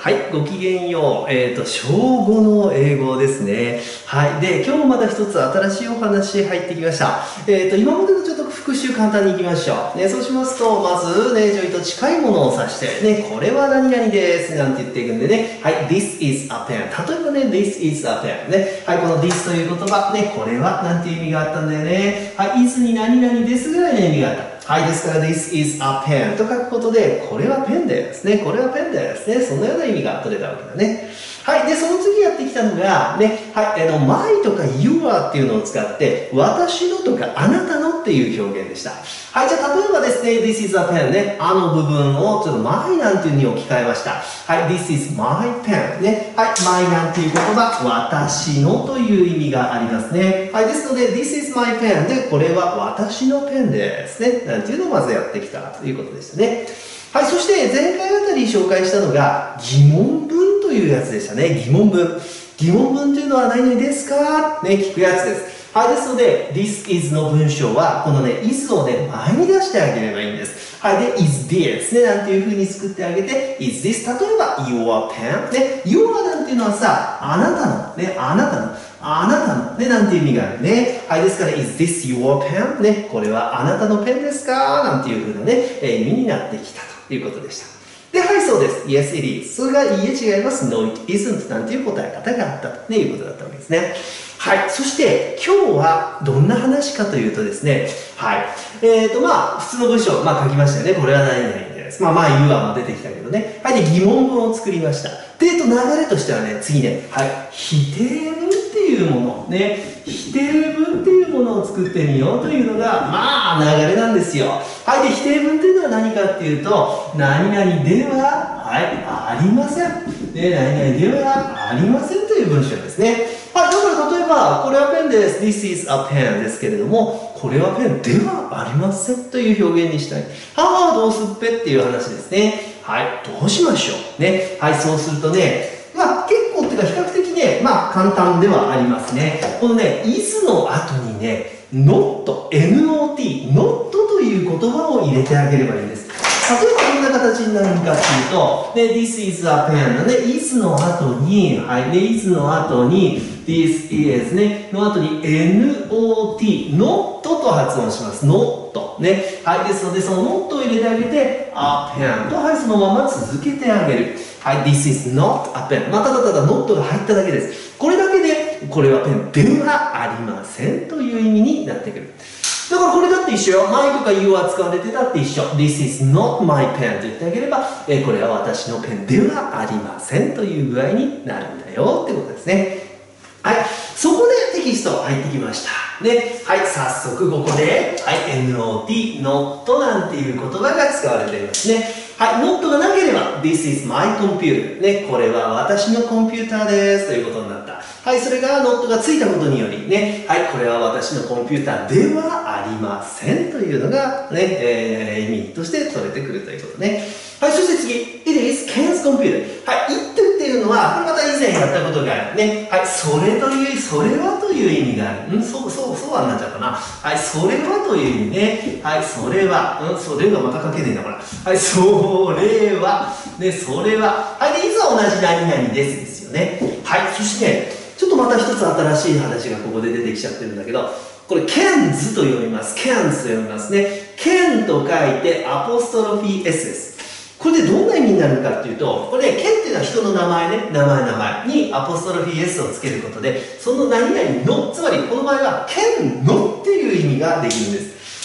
はい、ごきげんよう。小5の英語ですね。はい。で、今日もまた一つ新しいお話入ってきました。今までのちょっと復習簡単にいきましょう。ね、そうしますと、まずね、ジョイと近いものを指して、ね、これは何々です。なんて言っていくんでね。はい、this is a pen。例えばね、this is a pen。ね。はい、この this という言葉、ね、これはなんていう意味があったんだよね。はい、is に何々ですぐらいの意味があった。はい、ですから This is a pen と書くことで、これはペンですね。これはペンですね。そんなような意味が取れたわけだね。はい、で、その次やってきたのが、ね、はい、my とか your っていうのを使って、私のとかあなたのっていう表現でした。はい、じゃあ例えばですね、This is a pen ね、あの部分をちょっと my なんていう風に置き換えました。はい、This is my pen ね。はい、my なんていう言葉、私のという意味がありますね。はい、ですので、This is my pen で、これは私のペンですね。なんていうのをまずやってきたということでしたね。はい、そして前回あたり紹介したのが疑問文というやつでしたね。疑問文。疑問文というのは何々ですかね、聞くやつです。はい、ですので、this is の文章は、このね、is をね、前に出してあげればいいんです。はい、で、is this ね、なんていう風に作ってあげて、is this 例えば、your pen ね、your なんていうのはさ、あなたの、ね、あなたの、あなたの、ね、なんていう意味があるね。はい、ですから、is this your pen? ね、これはあなたのペンですかなんていう風なね、意味になってきたということでした。で、はい、そうです。Yes, it is. それが、いいえ、違います。No, it isn't. なんていう答え方があったということだったわけですね。はい。そして、今日はどんな話かというとですね、はい。普通の文章、書きましたよね。これは何々です。言うは出てきたけどね。はい。で、疑問文を作りました。で、流れとしてはね、次ね、はい。否定文っていうもの、ね。否定文っていうものを作ってみようというのが、流れなんですよ。はい。で、否定文っていうのは何かっていうと、何々では、はい、ありません。で、何々ではありませんという文章ですね。はい、だから例えば、これはペンです。This is a pen ですけれども、これはペンではありませんという表現にしたい。どうすっぺっていう話ですね。はい、どうしましょう。ね。はい、そうするとね、結構っていうか比較的ね、簡単ではありますね。このね、is の後にね、not、not という言葉を入れてあげればいいんです。例えばどんな形になるかっていうと、ね、this is a pen のね、is の後に、はい、ね、is の後に、this is ね、の後に not、not と発音します。not ね。はい、ですので、その not を入れてあげて、a pen と、はい、そのまま続けてあげる。はい、this is not a pen。ただただ not が入っただけです。これだけで、これはペンではありませんという意味になってくる。だからこれだって一緒よ。my とか you は使われてたって一緒。This is not my pen と言ってあげれば、これは私のペンではありませんという具合になるんだよってことですね。はい。そこでテキスト入ってきました。で、はい。早速ここで、はい。not、not なんていう言葉が使われていますね。はい。not がなければ、this is my computer。ね。これは私のコンピューターです。ということになった。はい。それが not がついたことによりね。はい。これは私のコンピューターではありません。というのがね、意味として取れてくるということね。はい。そして次。it is Ken's computer。はい。it っていうのは、また以前やったことがあるね。はい。それはという意味がある。そうはなっちゃったな。はい。それはという意味ね。はい。それは。それがまた書けねえな、これ。はい。それは。ね、それは。はい。で、いつは同じ何々ですよね。はい。そして、ちょっとまた一つ新しい話がここで出てきちゃってるんだけど、これ、Ken's と読みます。Ken's と読みますね。Ken と書いて、アポストロフィー S です。これでどんな意味になるかっていうと、これね、Ken っていうのは人の名前ね、名前にアポストロフィー S をつけることで、その何々の、つまりこの場合は Ken のっていう意味ができるんです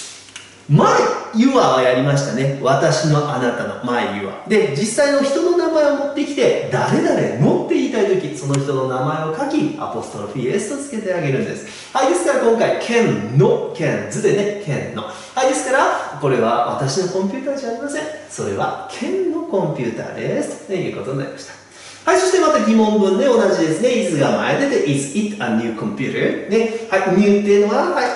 。my your はやりましたね。私のあなたの my your。で、実際の人の名前を持ってきて、誰々のって言いたいとき、その人の名前を書き、アポストロフィー S とつけてあげるんです。はい、ですから今回、Ken の、Ken's でね、Ken の。はい、ですから、これは私のコンピューターじゃありません。それは Ken のコンピューターです。ということになりました。はい、そしてまた疑問文で同じですね。is が前出て、is it a new computer? ね。はい、new っていうのは、はい、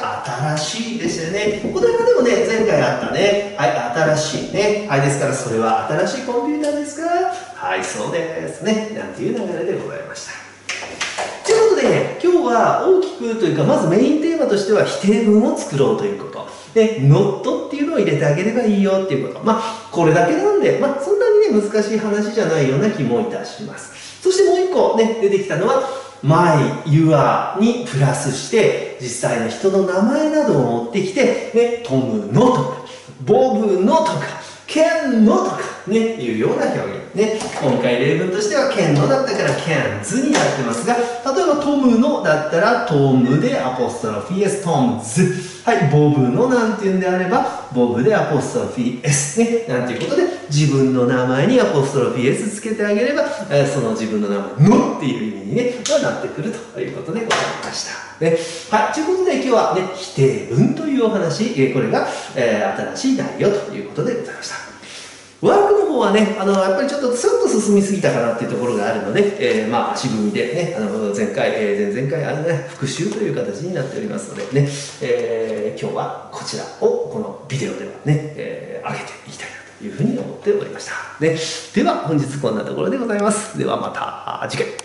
新しいですよね。これがでもね、前回あったね。はい、新しいね。はい、ですからそれは新しいコンピューターですか？はい、そうですね。なんていう流れでございました。ということでね、今日は大きくというか、まずメインテーマとしては否定文を作ろうということ。で、not っていうのを入れてあげればいいよっていうこと。これだけなんで、そんなにね、 ね、難しい話じゃないような気もいたします。そしてもう一個ね、出てきたのは、my, your にプラスして、実際の人の名前などを持ってきて、ね、トムのとか、ボブのとか、ケンのとか、ね、いうような表現。ね、今回例文としては、ケンのだったからケンズになってますが、例えばトムのだったら、トムでアポストロフィー S、トムズ。はい、ボブのなんていうんであれば、ボブでアポストロフィー S ね、なんていうことで、自分の名前にアポストロフィー S つけてあげれば、その自分の名前のっていう意味にね、なってくるということでございました。ね、はい、ということで今日はね、否定文というお話、これが、新しい内容ということでございました。ワークの方はね、やっぱりちょっとスッと進みすぎたかなっていうところがあるので、まあ、足踏みでね、前回、前々回、ね、復習という形になっておりますのでね、今日はこちらをこのビデオではね、上げていきたいなというふうに思っておりました。ね、では、本日こんなところでございます。ではまた次回。